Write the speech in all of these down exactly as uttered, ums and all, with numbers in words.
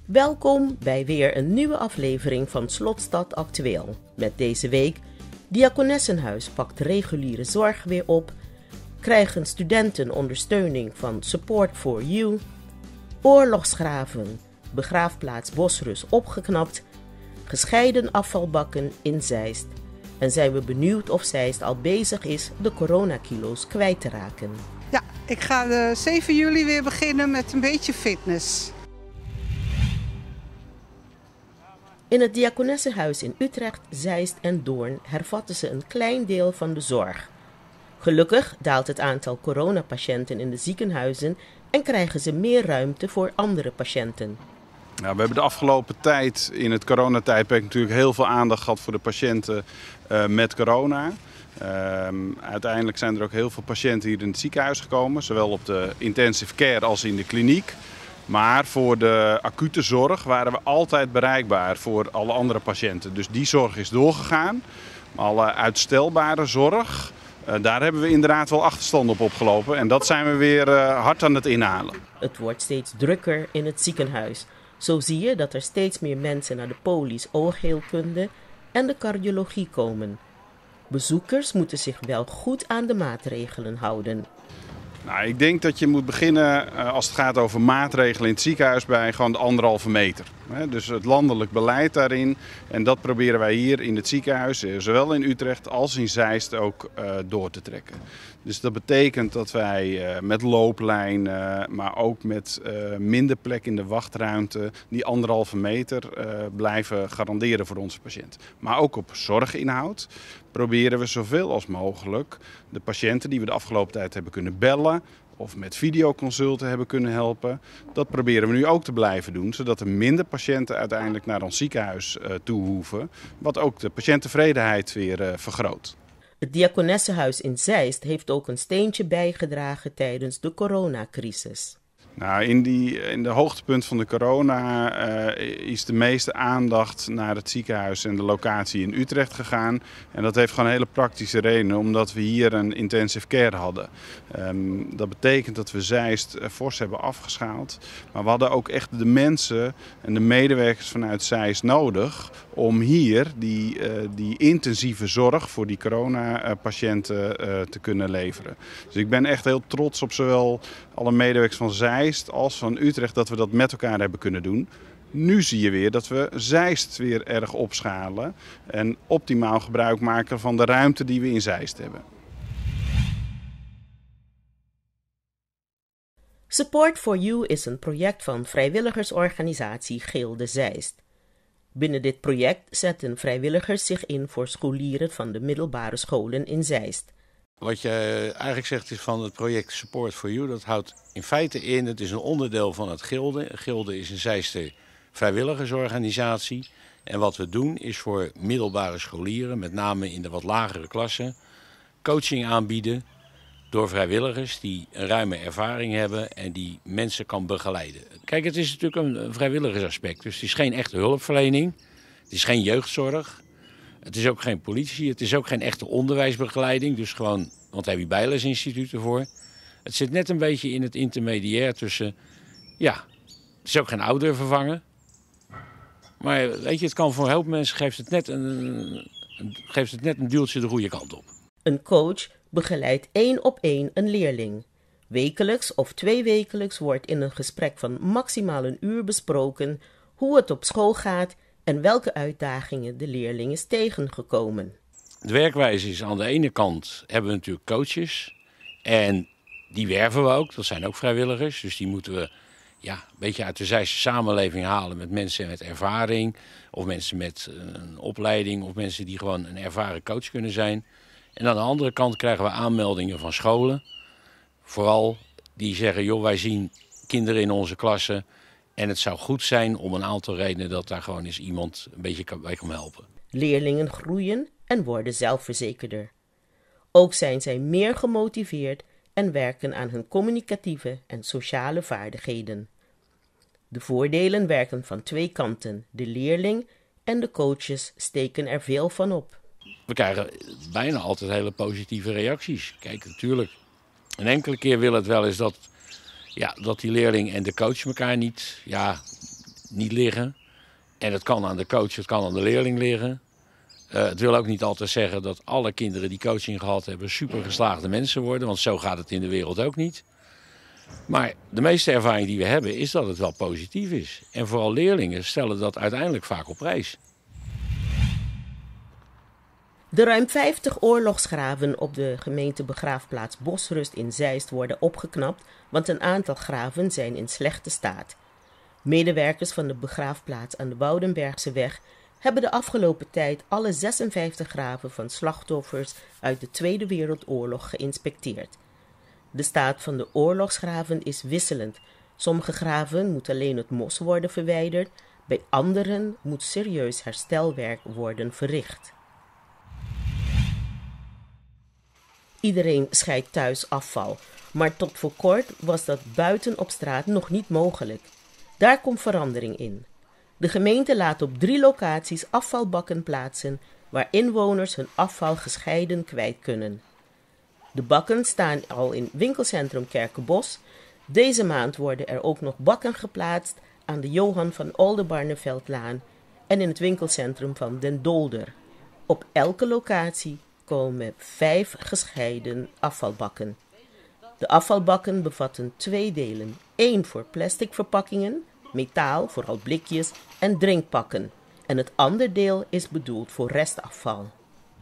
Welkom bij weer een nieuwe aflevering van Slotstad Actueel. Met deze week: Diakonessenhuis pakt reguliere zorg weer op, krijgen studenten ondersteuning van Support for You, oorlogsgraven, begraafplaats Bosrus opgeknapt, gescheiden afvalbakken in Zeist. En zijn we benieuwd of Zeist al bezig is de coronakilo's kwijt te raken. Ja, ik ga de zeven juli weer beginnen met een beetje fitness. In het Diakonessenhuis in Utrecht, Zeist en Doorn hervatten ze een klein deel van de zorg. Gelukkig daalt het aantal coronapatiënten in de ziekenhuizen en krijgen ze meer ruimte voor andere patiënten. Nou, we hebben de afgelopen tijd in het coronatijdperk natuurlijk heel veel aandacht gehad voor de patiënten uh, met corona. Uh, uiteindelijk zijn er ook heel veel patiënten hier in het ziekenhuis gekomen, zowel op de intensive care als in de kliniek. Maar voor de acute zorg waren we altijd bereikbaar voor alle andere patiënten. Dus die zorg is doorgegaan. Maar alle uitstelbare zorg, uh, daar hebben we inderdaad wel achterstand op opgelopen. En dat zijn we weer uh, hard aan het inhalen. Het wordt steeds drukker in het ziekenhuis. Zo zie je dat er steeds meer mensen naar de polies oogheelkunde en de cardiologie komen. Bezoekers moeten zich wel goed aan de maatregelen houden. Nou, ik denk dat je moet beginnen als het gaat over maatregelen in het ziekenhuis bij gewoon de anderhalve meter. Dus het landelijk beleid daarin. En dat proberen wij hier in het ziekenhuis, zowel in Utrecht als in Zeist, ook uh, door te trekken. Dus dat betekent dat wij uh, met looplijnen, maar ook met uh, minder plek in de wachtruimte, die anderhalve meter uh, blijven garanderen voor onze patiënt. Maar ook op zorginhoud proberen we zoveel als mogelijk de patiënten die we de afgelopen tijd hebben kunnen bellen of met videoconsulten hebben kunnen helpen. Dat proberen we nu ook te blijven doen, zodat er minder patiënten uiteindelijk naar ons ziekenhuis uh, toe hoeven, wat ook de patiënttevredenheid weer uh, vergroot. Het Diakonessenhuis in Zeist heeft ook een steentje bijgedragen tijdens de coronacrisis. Nou, in, die, in de hoogtepunt van de corona uh, is de meeste aandacht naar het ziekenhuis en de locatie in Utrecht gegaan. En dat heeft gewoon een hele praktische reden, omdat we hier een intensive care hadden. Um, dat betekent dat we Zeist uh, fors hebben afgeschaald. Maar we hadden ook echt de mensen en de medewerkers vanuit Zeist nodig om hier die, uh, die intensieve zorg voor die coronapatiënten uh, te kunnen leveren. Dus ik ben echt heel trots op zowel alle medewerkers van Zeist als van Utrecht dat we dat met elkaar hebben kunnen doen. Nu zie je weer dat we Zeist weer erg opschalen en optimaal gebruik maken van de ruimte die we in Zeist hebben. Support for You is een project van vrijwilligersorganisatie Gilde Zeist. Binnen dit project zetten vrijwilligers zich in voor scholieren van de middelbare scholen in Zeist. Wat je eigenlijk zegt is van het project Support for You, dat houdt in feite in, het is een onderdeel van het Gilde. Gilde is een Zeiste vrijwilligersorganisatie. En wat we doen is voor middelbare scholieren, met name in de wat lagere klassen, coaching aanbieden door vrijwilligers die een ruime ervaring hebben en die mensen kan begeleiden. Kijk, het is natuurlijk een vrijwilligersaspect, dus het is geen echte hulpverlening, het is geen jeugdzorg. Het is ook geen politie, het is ook geen echte onderwijsbegeleiding, dus gewoon, want daar heb je bijlesinstituten voor. Het zit net een beetje in het intermediair tussen, ja, het is ook geen ouder vervangen. Maar weet je, het kan voor een hoop mensen, geeft het net een, een, geeft het net een duwtje de goede kant op. Een coach begeleidt één op één een leerling. Wekelijks of tweewekelijks wordt in een gesprek van maximaal een uur besproken hoe het op school gaat en welke uitdagingen de leerling is tegengekomen. De werkwijze is aan de ene kant hebben we natuurlijk coaches en die werven we ook, dat zijn ook vrijwilligers. Dus die moeten we ja, een beetje uit de Zeiste samenleving halen met mensen met ervaring of mensen met een opleiding of mensen die gewoon een ervaren coach kunnen zijn. En aan de andere kant krijgen we aanmeldingen van scholen, vooral die zeggen, joh, wij zien kinderen in onze klassen en het zou goed zijn om een aantal redenen dat daar gewoon eens iemand een beetje bij kan helpen. Leerlingen groeien en worden zelfverzekerder. Ook zijn zij meer gemotiveerd en werken aan hun communicatieve en sociale vaardigheden. De voordelen werken van twee kanten. De leerling en de coaches steken er veel van op. We krijgen bijna altijd hele positieve reacties. Kijk, natuurlijk, een enkele keer wil het wel eens dat, ja, dat die leerling en de coach elkaar niet, ja, niet liggen. En het kan aan de coach, het kan aan de leerling liggen. Uh, het wil ook niet altijd zeggen dat alle kinderen die coaching gehad hebben super geslaagde mensen worden. Want zo gaat het in de wereld ook niet. Maar de meeste ervaring die we hebben is dat het wel positief is. En vooral leerlingen stellen dat uiteindelijk vaak op prijs. De ruim vijftig oorlogsgraven op de gemeentebegraafplaats Bosrust in Zeist worden opgeknapt, want een aantal graven zijn in slechte staat. Medewerkers van de begraafplaats aan de Woudenbergseweg hebben de afgelopen tijd alle zesenvijftig graven van slachtoffers uit de Tweede Wereldoorlog geïnspecteerd. De staat van de oorlogsgraven is wisselend. Sommige graven moet alleen het mos worden verwijderd, bij anderen moet serieus herstelwerk worden verricht. Iedereen scheidt thuis afval, maar tot voor kort was dat buiten op straat nog niet mogelijk. Daar komt verandering in. De gemeente laat op drie locaties afvalbakken plaatsen waar inwoners hun afval gescheiden kwijt kunnen. De bakken staan al in winkelcentrum Kerkenbos. Deze maand worden er ook nog bakken geplaatst aan de Johan van Oldenbarneveldlaan en in het winkelcentrum van Den Dolder. Op elke locatie komen vijf gescheiden afvalbakken. De afvalbakken bevatten twee delen. Eén voor plastic verpakkingen, metaal, vooral blikjes en drinkpakken. En het andere deel is bedoeld voor restafval.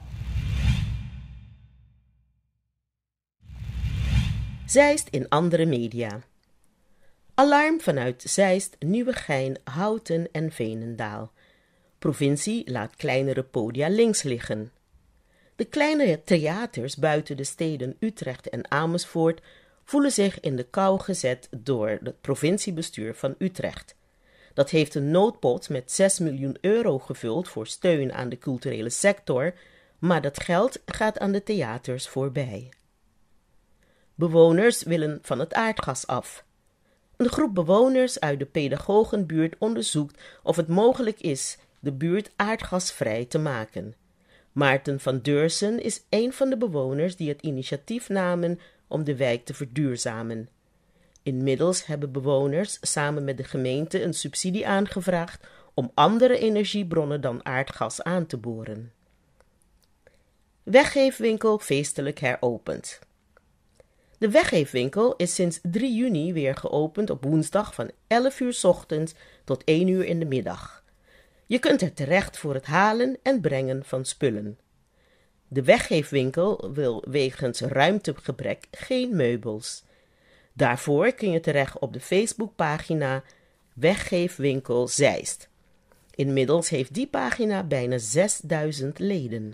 Zeist in andere media. Alarm vanuit Zeist, Nieuwegein, Houten en Veenendaal. Provincie laat kleinere podia links liggen. De kleinere theaters buiten de steden Utrecht en Amersfoort voelen zich in de kou gezet door het provinciebestuur van Utrecht. Dat heeft een noodpot met zes miljoen euro gevuld voor steun aan de culturele sector, maar dat geld gaat aan de theaters voorbij. Bewoners willen van het aardgas af. Een groep bewoners uit de pedagogenbuurt onderzoekt of het mogelijk is de buurt aardgasvrij te maken. Maarten van Deursen is een van de bewoners die het initiatief namen om de wijk te verduurzamen. Inmiddels hebben bewoners samen met de gemeente een subsidie aangevraagd om andere energiebronnen dan aardgas aan te boren. Weggeefwinkel feestelijk heropend. De weggeefwinkel is sinds drie juni weer geopend op woensdag van elf uur 's ochtends tot één uur in de middag. Je kunt er terecht voor het halen en brengen van spullen. De weggeefwinkel wil wegens ruimtegebrek geen meubels. Daarvoor kun je terecht op de Facebookpagina Weggeefwinkel Zeist. Inmiddels heeft die pagina bijna zesduizend leden.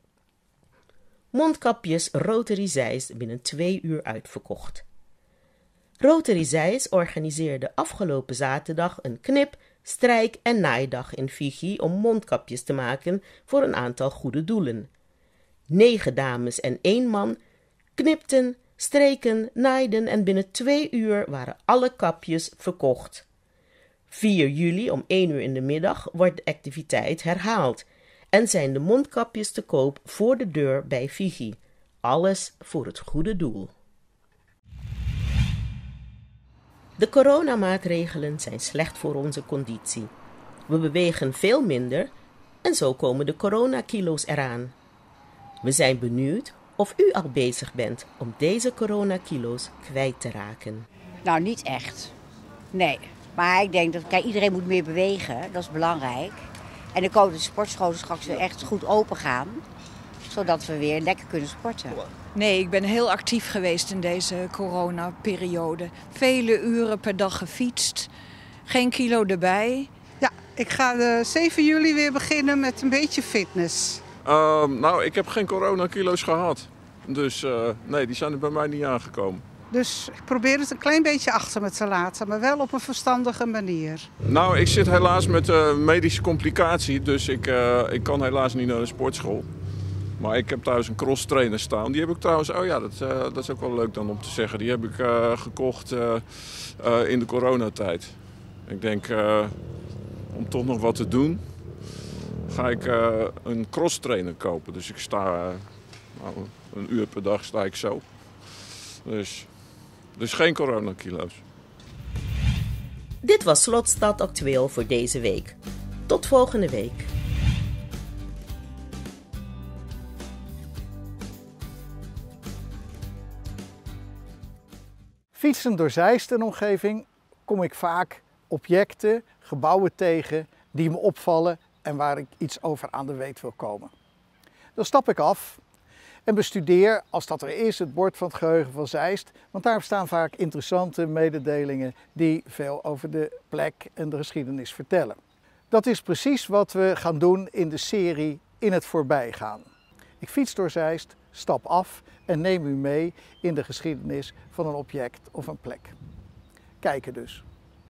Mondkapjes Rotary Zeist binnen twee uur uitverkocht. Rotary Zeist organiseerde afgelopen zaterdag een knip, strijk- en naaidag in Vigie om mondkapjes te maken voor een aantal goede doelen. Negen dames en één man knipten, streken, naaiden en binnen twee uur waren alle kapjes verkocht. vier juli om één uur in de middag wordt de activiteit herhaald en zijn de mondkapjes te koop voor de deur bij Vigie. Alles voor het goede doel. De coronamaatregelen zijn slecht voor onze conditie. We bewegen veel minder en zo komen de coronakilo's eraan. We zijn benieuwd of u al bezig bent om deze coronakilo's kwijt te raken. Nou, niet echt. Nee. Maar ik denk dat kijk, iedereen moet meer bewegen. Dat is belangrijk. En ik hoop dat de sportscholen straks weer echt goed open gaan. Zodat we weer lekker kunnen sporten. Nee, ik ben heel actief geweest in deze coronaperiode. Vele uren per dag gefietst. Geen kilo erbij. Ja, ik ga de zeven juli weer beginnen met een beetje fitness. Uh, nou, ik heb geen coronakilo's gehad. Dus uh, nee, die zijn er bij mij niet aangekomen. Dus ik probeer het een klein beetje achter me te laten, maar wel op een verstandige manier. Nou, ik zit helaas met uh, medische complicatie, dus ik, uh, ik kan helaas niet naar de sportschool. Maar ik heb thuis een crosstrainer staan. Die heb ik trouwens, oh ja, dat, uh, dat is ook wel leuk dan om te zeggen. Die heb ik uh, gekocht uh, uh, in de coronatijd. Ik denk, uh, om toch nog wat te doen, ga ik uh, een crosstrainer kopen. Dus ik sta, uh, nou, een uur per dag sta ik zo. Dus, dus geen coronakilo's. Dit was Slotstad Actueel voor deze week. Tot volgende week. Fietsend door Zeist en omgeving kom ik vaak objecten, gebouwen tegen die me opvallen en waar ik iets over aan de weet wil komen. Dan stap ik af en bestudeer, als dat er is, het bord van het geheugen van Zeist, want daar staan vaak interessante mededelingen die veel over de plek en de geschiedenis vertellen. Dat is precies wat we gaan doen in de serie In het voorbijgaan. Ik fiets door Zeist, stap af en neem u mee in de geschiedenis van een object of een plek. Kijken dus.